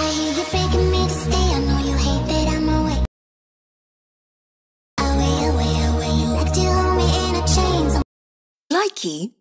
I hear you begging me to stay. I know you hate that I'm away. Away, away, away. You like to hold me in a chain. Likey